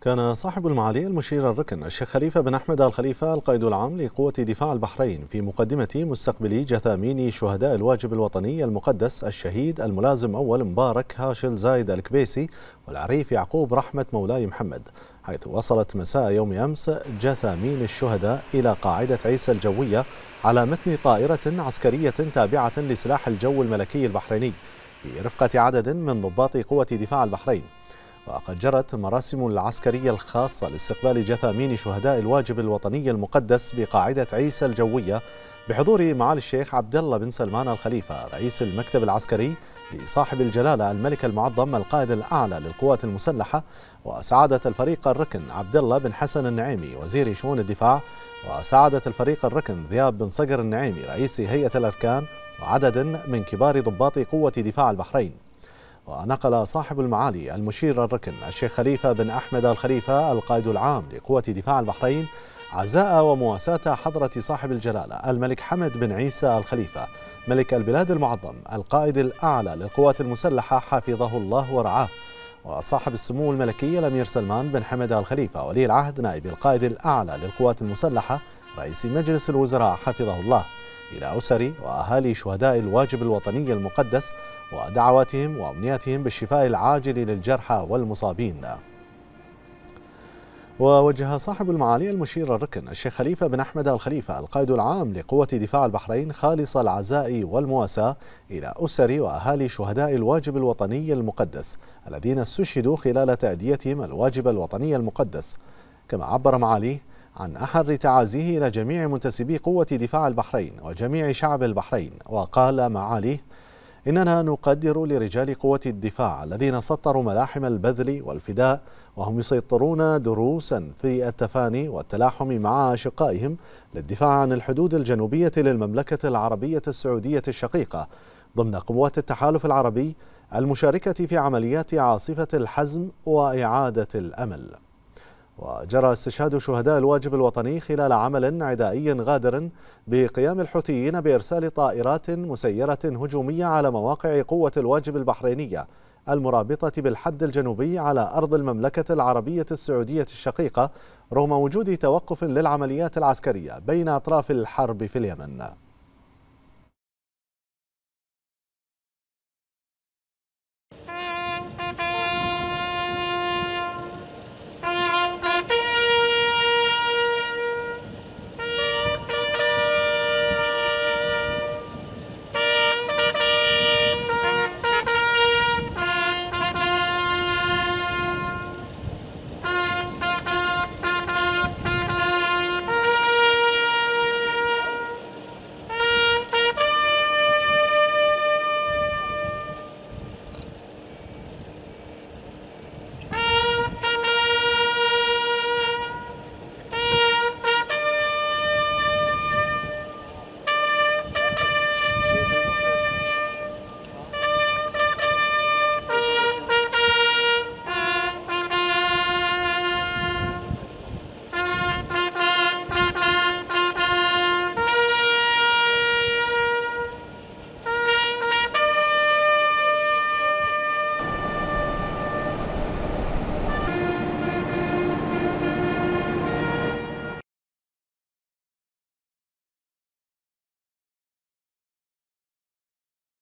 كان صاحب المعالي المشير الركن الشيخ خليفة بن أحمد آل خليفة القائد العام لقوة دفاع البحرين في مقدمة مستقبلي جثامين شهداء الواجب الوطني المقدس الشهيد الملازم أول مبارك هاشل زايد الكبيسي والعريف يعقوب رحمة مولاي محمد، حيث وصلت مساء يوم أمس جثامين الشهداء إلى قاعدة عيسى الجوية على متن طائرة عسكرية تابعة لسلاح الجو الملكي البحريني برفقة عدد من ضباط قوة دفاع البحرين. وقد جرت مراسم العسكرية الخاصة لاستقبال جثامين شهداء الواجب الوطني المقدس بقاعدة عيسى الجوية بحضور معالي الشيخ عبد الله بن سلمان الخليفة رئيس المكتب العسكري لصاحب الجلالة الملك المعظم القائد الأعلى للقوات المسلحة، وسعادة الفريق الركن عبد الله بن حسن النعيمي وزير شؤون الدفاع، وسعادة الفريق الركن ذياب بن صقر النعيمي رئيس هيئة الأركان، وعدد من كبار ضباط قوة دفاع البحرين. ونقل صاحب المعالي المشير الركن الشيخ خليفة بن أحمد آل خليفة القائد العام لقوة دفاع البحرين عزاء ومواساة حضرة صاحب الجلالة الملك حمد بن عيسى آل خليفة ملك البلاد المعظم القائد الأعلى للقوات المسلحة حفظه الله ورعاه، وصاحب السمو الملكي الأمير سلمان بن حمد آل خليفة ولي العهد نائب القائد الأعلى للقوات المسلحة رئيس مجلس الوزراء حفظه الله، إلى أسر وأهالي شهداء الواجب الوطني المقدس ودعواتهم وأمنياتهم بالشفاء العاجل للجرحى والمصابين. ووجه صاحب المعالي المشير الركن الشيخ خليفة بن أحمد آل خليفة القائد العام لقوة دفاع البحرين خالص العزاء والمواساة إلى أسر وأهالي شهداء الواجب الوطني المقدس الذين استشهدوا خلال تأديتهم الواجب الوطني المقدس، كما عبر معاليه عن أحر تعازيه إلى جميع منتسبي قوة دفاع البحرين وجميع شعب البحرين، وقال معاليه: إننا نقدر لرجال قوة الدفاع الذين سطروا ملاحم البذل والفداء وهم يسيطرون دروسا في التفاني والتلاحم مع أشقائهم للدفاع عن الحدود الجنوبية للمملكة العربية السعودية الشقيقة ضمن قوات التحالف العربي المشاركة في عمليات عاصفة الحزم وإعادة الأمل. وجرى استشهاد شهداء الواجب الوطني خلال عمل عدائي غادر بقيام الحوثيين بإرسال طائرات مسيرة هجومية على مواقع قوة الواجب البحرينية المرابطة بالحد الجنوبي على أرض المملكة العربية السعودية الشقيقة رغم وجود توقف للعمليات العسكرية بين أطراف الحرب في اليمن.